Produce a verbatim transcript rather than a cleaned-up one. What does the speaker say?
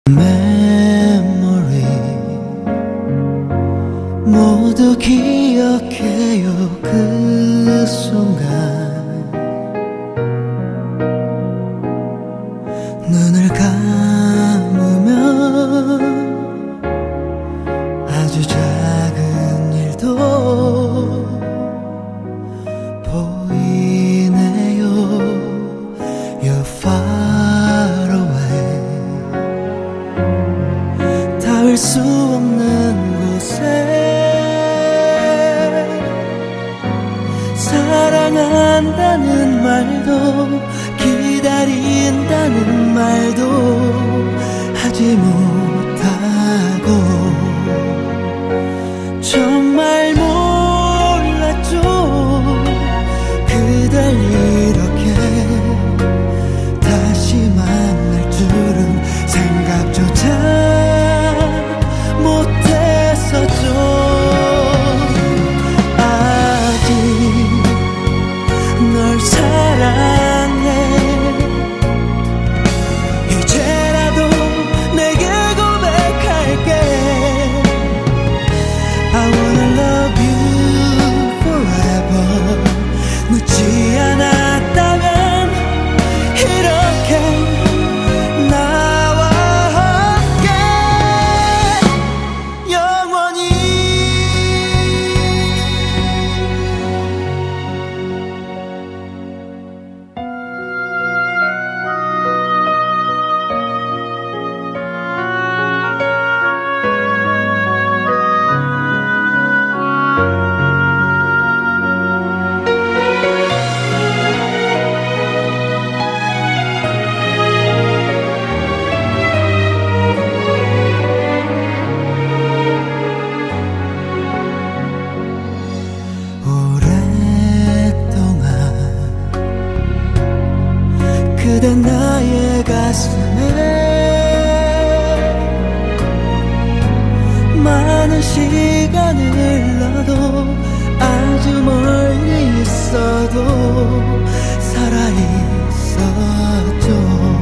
memory 모두 기억해요 그 순간 눈을 감으면 아주 작은 일도 보이네요. You're far away 닿을 수 없는 곳에 사랑한다는 말도 기다린다는 말도 하지 못하고 정말 몰랐죠. 그댈 이렇게 다시 만날 줄은 생각조차 못했었죠. 아직 널 사랑해 이제라도 내게 고백할게. I wanna love you forever. 늦지 않았다면 이렇게 나와 함께 영원히. 오랫동안 그대 나의 가슴에 많은 시간을 흘러도 아주 멀리 있어도 살아있었죠.